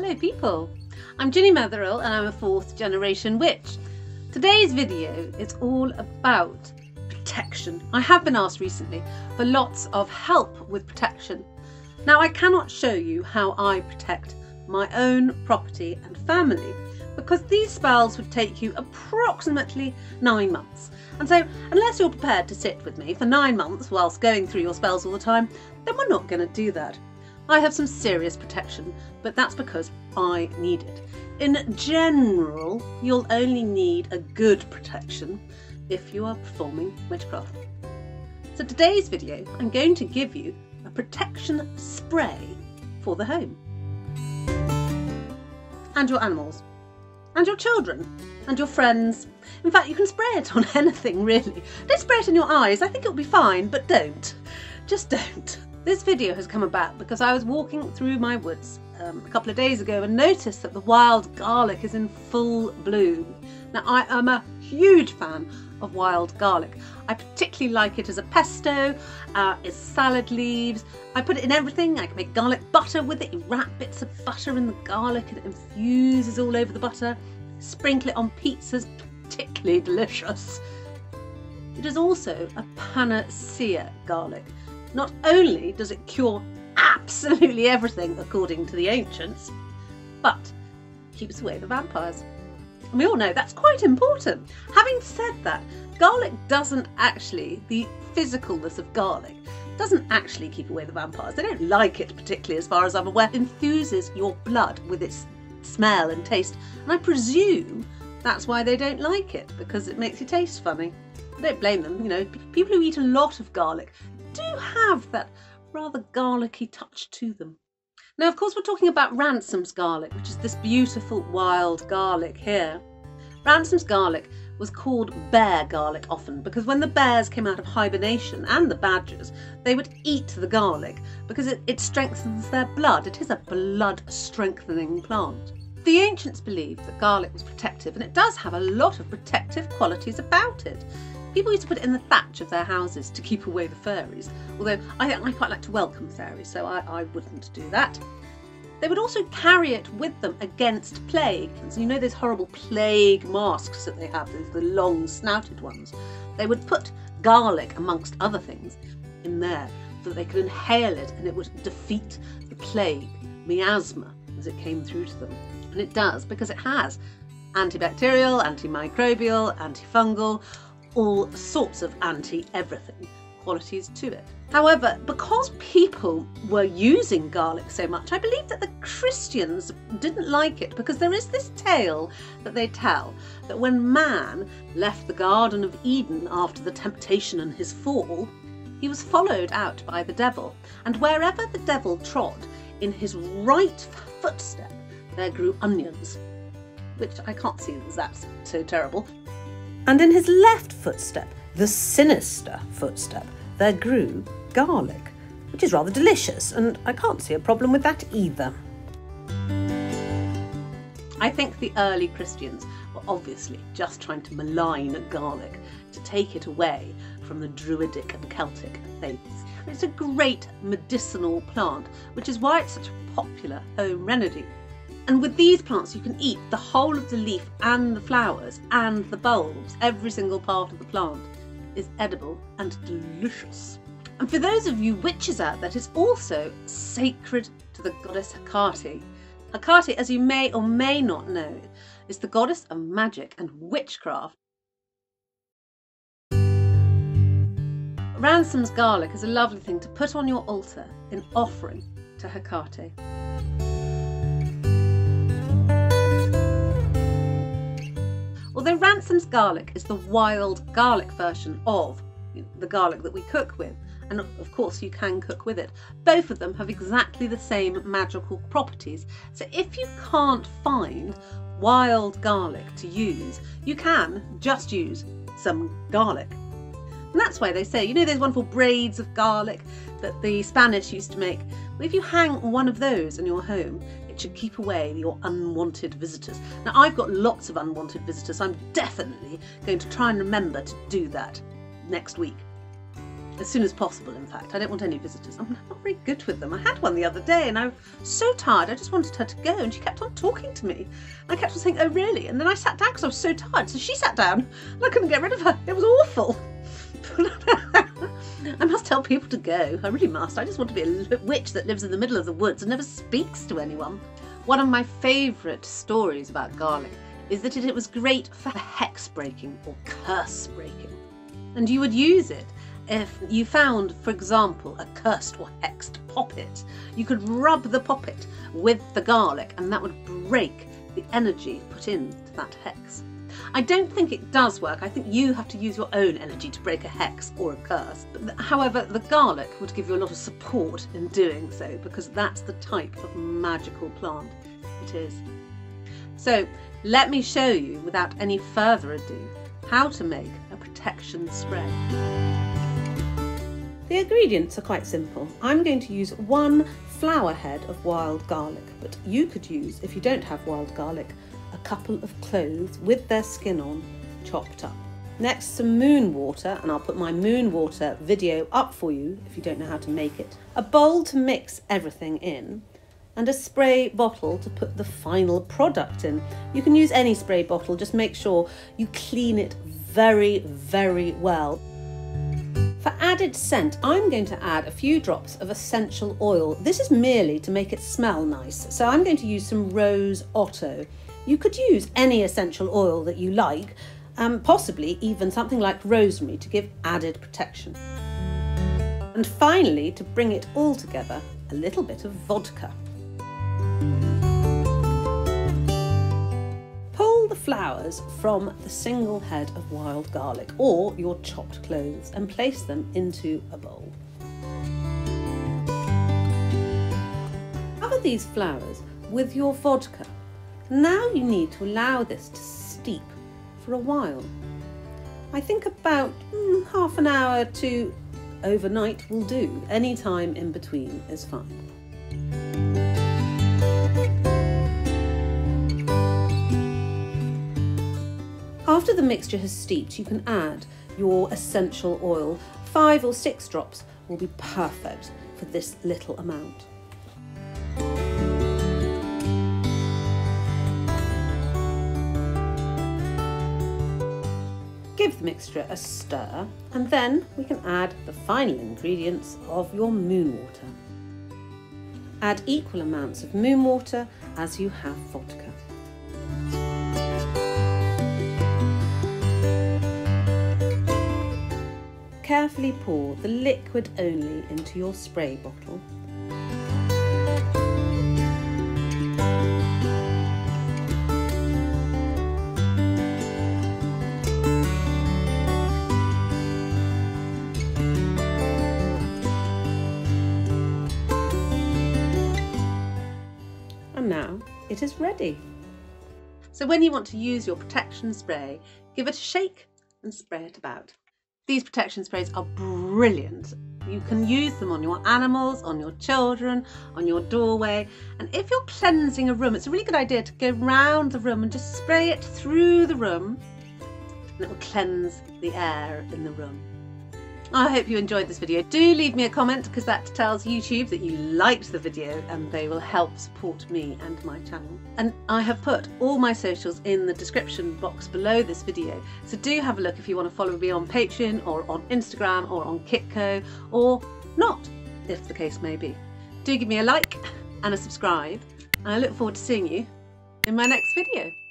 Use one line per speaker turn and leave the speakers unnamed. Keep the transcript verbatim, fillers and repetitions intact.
Hello people, I'm Ginny Metheral and I'm a fourth generation witch. Today's video is all about protection. I have been asked recently for lots of help with protection. Now I cannot show you how I protect my own property and family because these spells would take you approximately nine months. And so unless you're prepared to sit with me for nine months whilst going through your spells all the time, then we're not going to do that. I have some serious protection, but that's because I need it. In general, you'll only need a good protection if you are performing witchcraft. So today's video, I'm going to give you a protection spray for the home. And your animals. And your children. And your friends. In fact, you can spray it on anything, really. Don't spray it in your eyes. I think it'll be fine, but don't. Just don't. This video has come about because I was walking through my woods um, a couple of days ago and noticed that the wild garlic is in full bloom. Now I am a huge fan of wild garlic. I particularly like it as a pesto, uh, as salad leaves. I put it in everything. I can make garlic butter with it. You wrap bits of butter in the garlic and it infuses all over the butter. Sprinkle it on pizzas, particularly delicious. It is also a panacea garlic. Not only does it cure absolutely everything according to the ancients, but keeps away the vampires. And we all know that's quite important. Having said that, garlic doesn't actually, the physicalness of garlic doesn't actually keep away the vampires. They don't like it particularly, as far as I'm aware. It infuses your blood with its smell and taste. And I presume that's why they don't like it, because it makes you taste funny. I don't blame them, you know. People who eat a lot of garlic do have that rather garlicky touch to them. Now, of course, we're talking about Ransom's garlic, which is this beautiful wild garlic here. Ransom's garlic was called bear garlic often because when the bears came out of hibernation, and the badgers, they would eat the garlic because it, it strengthens their blood. It is a blood strengthening plant. The ancients believed that garlic was protective, and it does have a lot of protective qualities about it. People used to put it in the thatch of their houses to keep away the fairies, although I, I quite like to welcome fairies, so I, I wouldn't do that. They would also carry it with them against plague. And so you know those horrible plague masks that they have, those the long snouted ones? They would put garlic, amongst other things, in there so that they could inhale it and it would defeat the plague, miasma, as it came through to them. And it does, because it has antibacterial, antimicrobial, antifungal, all sorts of anti-everything qualities to it. However, because people were using garlic so much, I believe that the Christians didn't like it, because there is this tale that they tell that when man left the Garden of Eden after the temptation and his fall, he was followed out by the devil, and wherever the devil trod, in his right footstep there grew onions, which I can't see as that's so terrible. And in his left footstep, the sinister footstep, there grew garlic, which is rather delicious, and I can't see a problem with that either. I think the early Christians were obviously just trying to malign garlic, to take it away from the Druidic and Celtic faiths. It's a great medicinal plant, which is why it's such a popular home remedy. And with these plants you can eat the whole of the leaf and the flowers and the bulbs. Every single part of the plant is edible and delicious. And for those of you witches out there, it's also sacred to the goddess Hecate. Hecate, as you may or may not know, is the goddess of magic and witchcraft. Ransom's garlic is a lovely thing to put on your altar in offering to Hecate. Although Ransom's garlic is the wild garlic version of the garlic that we cook with, and of course you can cook with it, both of them have exactly the same magical properties. So if you can't find wild garlic to use, you can just use some garlic. And that's why they say, you know those wonderful braids of garlic that the Spanish used to make? Well, if you hang one of those in your home, it should keep away your unwanted visitors. Now, I've got lots of unwanted visitors. I'm definitely going to try and remember to do that next week. As soon as possible, in fact. I don't want any visitors. I'm not very good with them. I had one the other day and I was so tired. I just wanted her to go and she kept on talking to me. I kept on saying, oh really? And then I sat down because I was so tired. So she sat down and I couldn't get rid of her. It was awful. I must tell people to go. I really must. I just want to be a witch that lives in the middle of the woods and never speaks to anyone. One of my favourite stories about garlic is that it was great for hex breaking or curse breaking. And you would use it if you found, for example, a cursed or hexed poppet. You could rub the poppet with the garlic and that would break the energy put into that hex. I don't think it does work. I think you have to use your own energy to break a hex or a curse. But, however, the garlic would give you a lot of support in doing so because that's the type of magical plant it is. So let me show you, without any further ado, how to make a protection spray. The ingredients are quite simple. I'm going to use one flower head of wild garlic, but you could use, if you don't have wild garlic, a couple of cloves with their skin on, chopped up. Next, some moon water, and I'll put my moon water video up for you if you don't know how to make it. A bowl to mix everything in, and a spray bottle to put the final product in. You can use any spray bottle, just make sure you clean it very, very well. For added scent, I'm going to add a few drops of essential oil. This is merely to make it smell nice. So I'm going to use some rose otto. You could use any essential oil that you like, um, possibly even something like rosemary to give added protection. And finally, to bring it all together, a little bit of vodka. Pull the flowers from the single head of wild garlic or your chopped cloves and place them into a bowl. Cover these flowers with your vodka. Now you need to allow this to steep for a while. I think about mm, half an hour to overnight will do. Any time in between is fine. After the mixture has steeped, you can add your essential oil. Five or six drops will be perfect for this little amount. Give the mixture a stir, and then we can add the final ingredients of your moon water. Add equal amounts of moon water as you have vodka. Carefully pour the liquid only into your spray bottle. And now it is ready. So when you want to use your protection spray, give it a shake and spray it about. These protection sprays are brilliant. You can use them on your animals, on your children, on your doorway. And if you're cleansing a room, it's a really good idea to go round the room and just spray it through the room, and it will cleanse the air in the room. I hope you enjoyed this video. Do leave me a comment because that tells YouTube that you liked the video and they will help support me and my channel. And I have put all my socials in the description box below this video, so do have a look if you want to follow me on Patreon or on Instagram or on Kitco, or not, if the case may be. Do give me a like and a subscribe, and I look forward to seeing you in my next video.